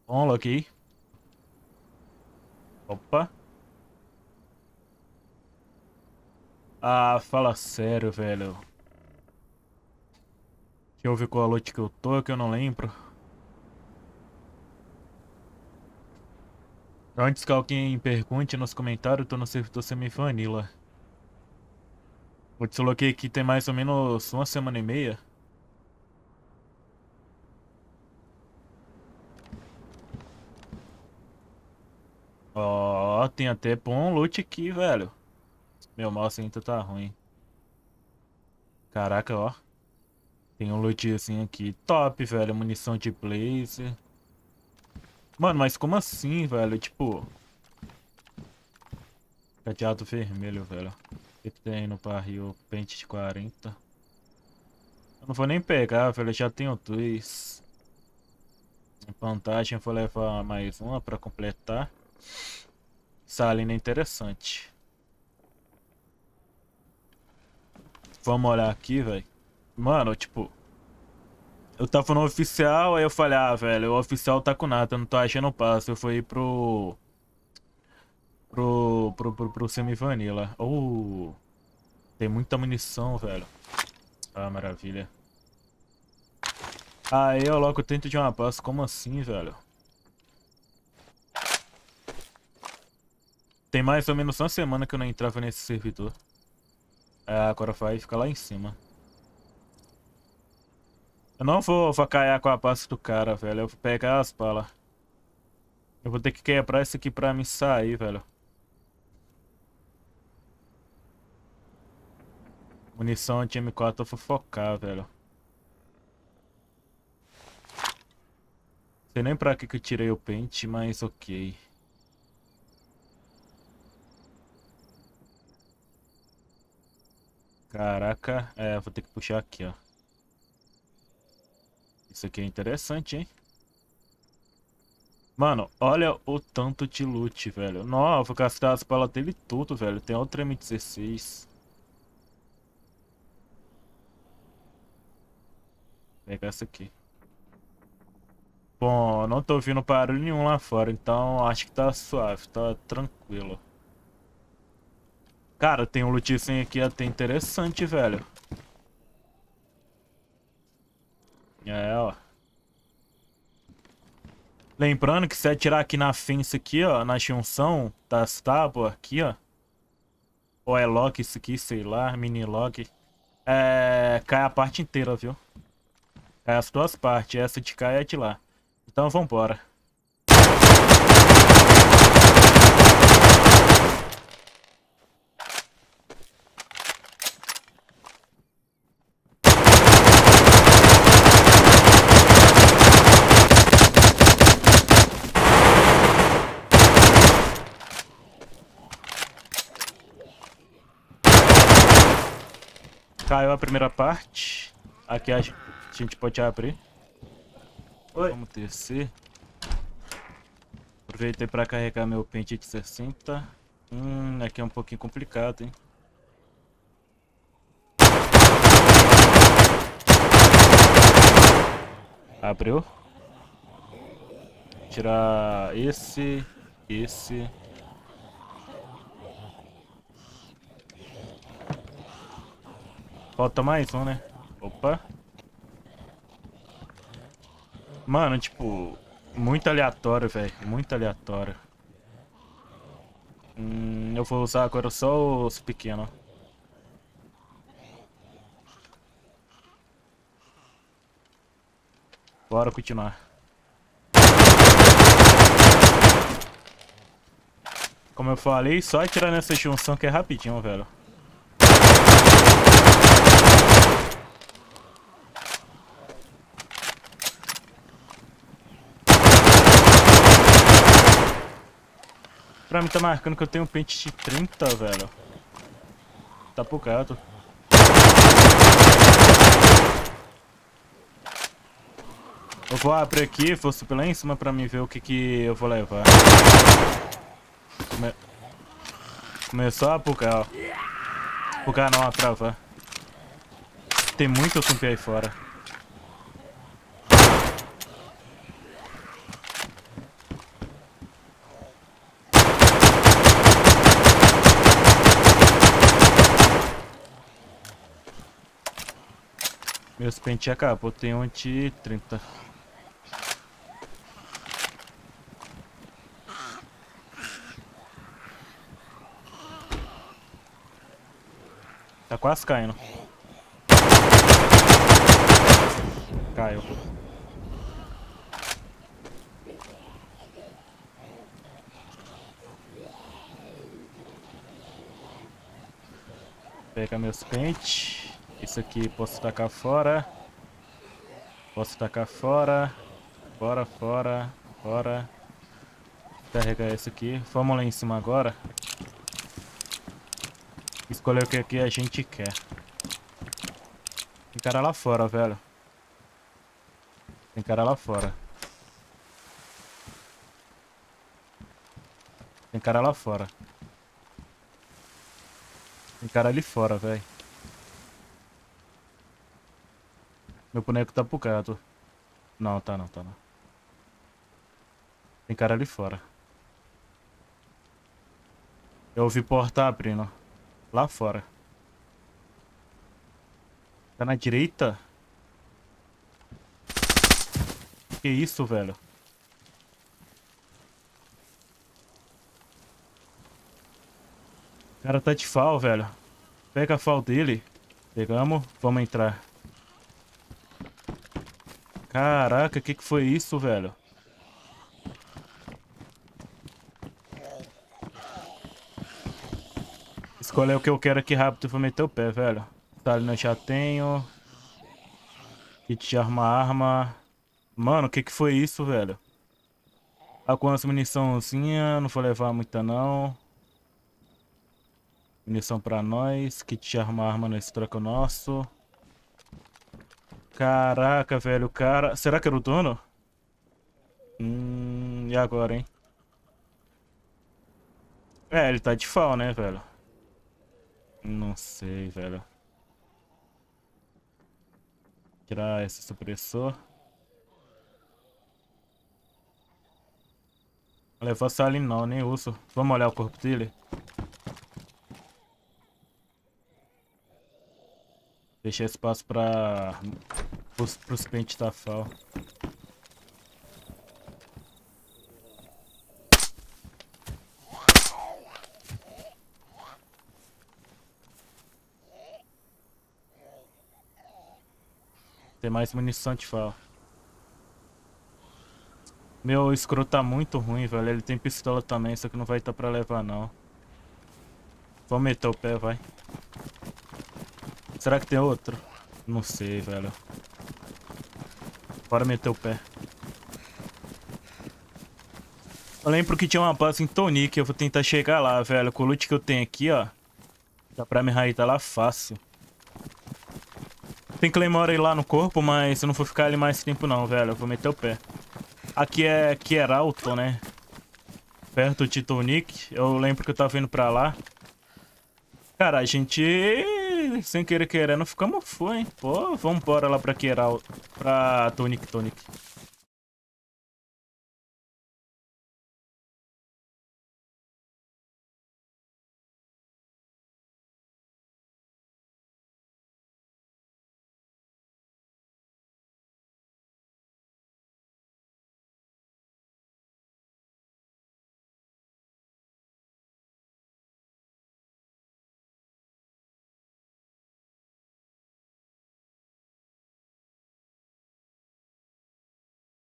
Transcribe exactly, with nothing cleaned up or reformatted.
Bom, Loki. Opa. Ah, fala sério, velho. Deixa eu ver qual a loot que eu tô, que eu não lembro. Antes que alguém pergunte nos comentários, eu tô no servidor semi-vanilla. Eu desloquei aqui tem mais ou menos uma semana e meia. Ó, tem até bom loot aqui, velho. Meu mouse ainda tá ruim. Caraca, ó. Tem um loot assim aqui. Top, velho. Munição de blaze. Mano, mas como assim, velho? Tipo... Cadeado vermelho, velho. O que tem no barril? Pente de quarenta. Eu não vou nem pegar, velho. Eu já tenho dois. Em vantagem, eu vou levar mais uma pra completar. Salina é interessante. Vamos olhar aqui, velho. Mano, tipo... Eu tava no oficial, aí eu falei, ah, velho, o oficial tá com nada, eu não tô achando o passo. Eu fui pro... Pro... Pro, pro, pro semi-vanilla. Oh, tem muita munição, velho. Ah, maravilha. Aí eu logo tento de uma passo, como assim, velho? Tem mais ou menos uma semana que eu não entrava nesse servidor. É, agora vai ficar lá em cima. Eu não vou vacaiar com a passo do cara, velho. Eu vou pegar as balas. Eu vou ter que quebrar isso aqui pra me sair, velho. Munição de M quatro eu vou focar, velho. Sei nem pra que que eu tirei o pente, mas ok. Caraca, é, vou ter que puxar aqui, ó. Isso aqui é interessante, hein? Mano, olha o tanto de loot, velho. Não, vou gastar as balas dele tudo, velho. Tem outra M dezesseis. Vou pegar essa aqui. Bom, não tô ouvindo barulho nenhum lá fora, então acho que tá suave, tá tranquilo. Cara, tem um lootzinho aqui até interessante, velho. É, ó. Lembrando que se atirar aqui na fence aqui, ó, na junção das tábuas aqui, ó. Ou é lock isso aqui, sei lá, mini lock. É, cai a parte inteira, viu? Cai as duas partes, essa de cá e a de lá. Então vambora. Caiu a primeira parte. Aqui a gente pode abrir. Oi. Vamos descer. Aproveitei para carregar meu pente de sessenta. Hum, aqui é um pouquinho complicado, hein? Abriu. Tirar esse, esse. Falta mais um, né? Opa. Mano, tipo, muito aleatório, velho. Muito aleatório. Hum, eu vou usar agora só os pequenos. Bora continuar. Como eu falei, só atirar nessa junção que é rapidinho, velho. Pra mim tá marcando que eu tenho um pente de trinta, velho. Tá bugado. Eu vou abrir aqui, vou subir lá em cima pra mim ver o que que eu vou levar. Come... Começou a bugar, ó. Bugar não, a travar. Tem muito zumbi aí fora. Meus pentes acabou, tem um de trinta. Tá quase caindo. Caiu. Pega meus pentes. Isso aqui posso tacar fora. Posso tacar fora. Fora, fora, fora. Carregar esse aqui. Vamos lá em cima agora. Escolher o que aqui a gente quer. Tem cara lá fora, velho. Tem cara lá fora. Tem cara lá fora. Tem cara ali fora, velho. Meu boneco tá bugado. Não, tá não, tá não. Tem cara ali fora. Eu ouvi porta abrindo. Lá fora. Tá na direita? Que isso, velho? O cara tá de fal, velho. Pega a fal dele. Pegamos. Vamos entrar. Caraca, que que foi isso, velho? Escolher o que eu quero aqui rápido e vou meter o pé, velho. Talina eu já tenho. Kit de arma, arma. Mano, o que que foi isso, velho? Algumas muniçãozinha, não vou levar muita não. Munição pra nós. Kit de arma, arma nesse troco nosso. Caraca, velho, o cara... Será que era o dono? Hum, e agora, hein? É, ele tá de fal, né, velho? Não sei, velho. Tirar esse supressor. Não levar essa ali não, nem uso. Vamos olhar o corpo dele. Deixar espaço pra... Pros, pros pentes da fal. Tem mais munição de fal. Meu escroto tá muito ruim, velho. Ele tem pistola também, só que não vai estar pra levar, não. Vamos meter o pé, vai. Será que tem outro? Não sei, velho. Bora meter o pé. Eu lembro que tinha uma base em Tonic. Eu vou tentar chegar lá, velho. Com o loot que eu tenho aqui, ó. Dá pra me raitar lá fácil. Tem Claymore aí lá no corpo, mas eu não vou ficar ali mais tempo não, velho. Eu vou meter o pé. Aqui é Kieralton, né? Perto de Tonic. Eu lembro que eu tava indo pra lá. Cara, a gente... Sem querer querendo, ficamos full, hein? Pô, vamos embora lá pra Kieralton. Pra Tonic, Tonic.